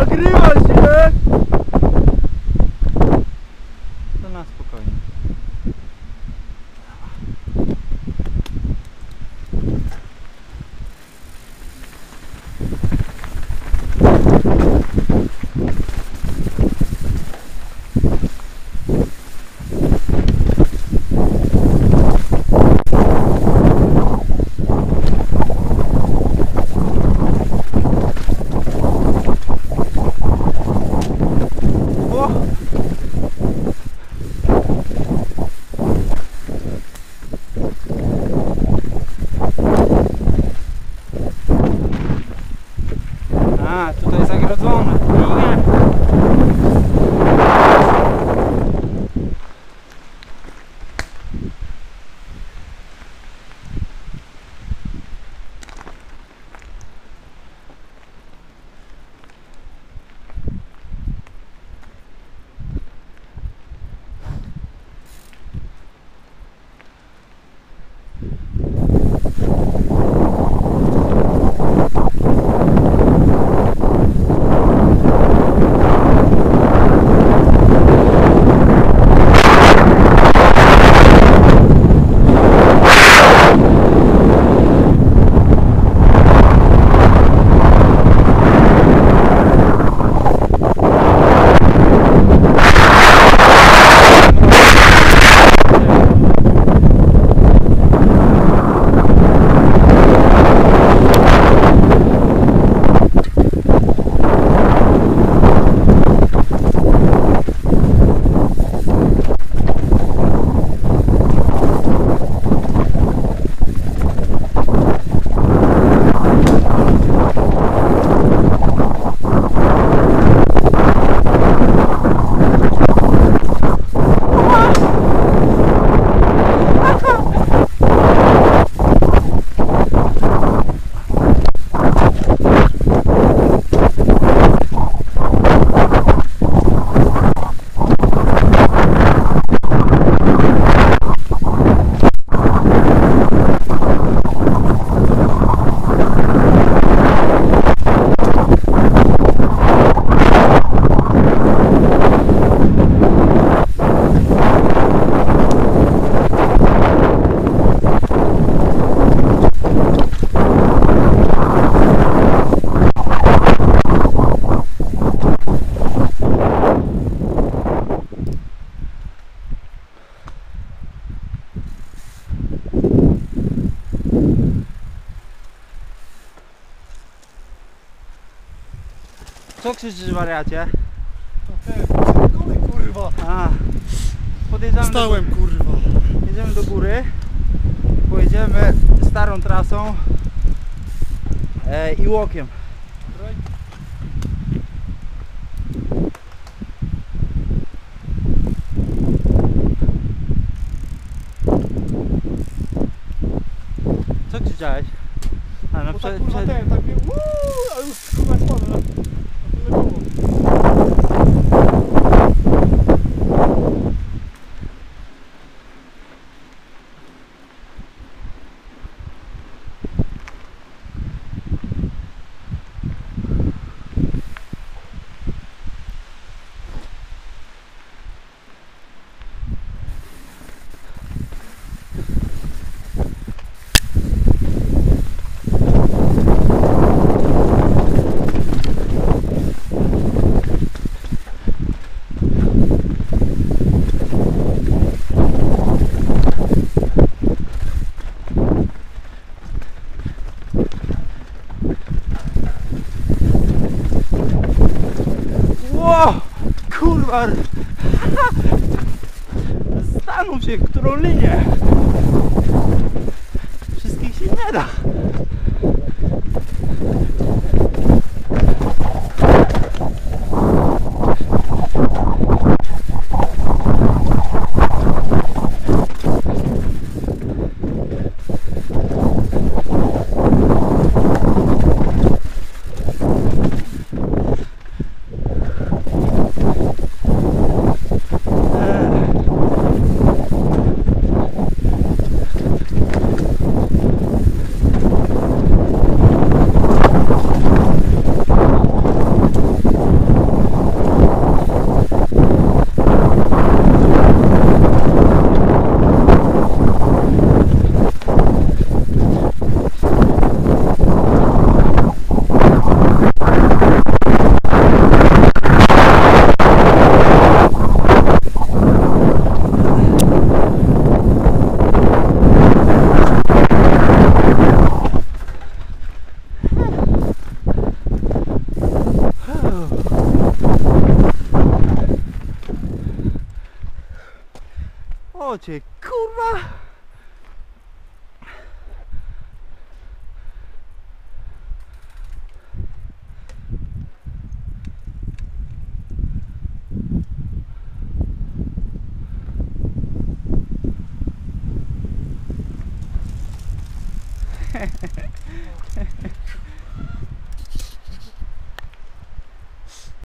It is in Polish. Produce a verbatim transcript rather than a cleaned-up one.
nagrywa się! To na spokojnie. A, tutaj zagrodzone. Nie. Co krzyczysz, wariacie? Kurwa! A, podjeżdżamy Stałem, do, kurwa! jedziemy do góry, pojedziemy starą trasą e, i łokiem. Co krzyczałeś? A, no Bo prze, tak kurwa prze... ten, tak mnie uuuu, a już kurwa spadł na tyle było. Ło! Kurwa! Zastanów się, w którą linię! Wszystkich się nie da! Jebało cię, kurwa!